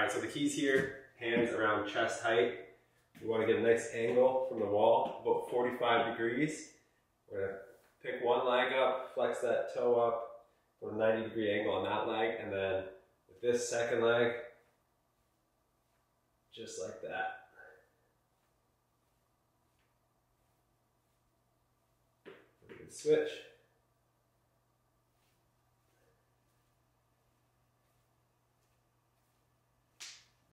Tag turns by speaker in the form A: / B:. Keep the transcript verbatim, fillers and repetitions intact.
A: right, so the keys here, hands around chest height. We want to get a nice angle from the wall, about forty-five degrees. We're going to pick one leg up, flex that toe up, put a ninety degree angle on that leg, and then with this second leg, just like that. Switch.